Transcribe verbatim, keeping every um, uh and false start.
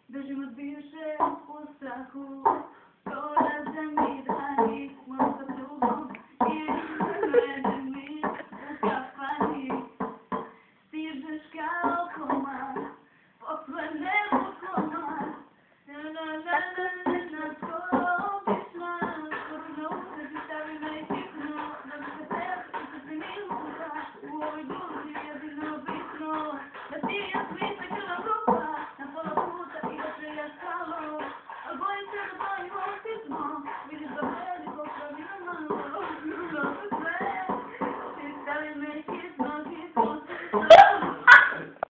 Біжимо більше у страху, сто разом від границь, ми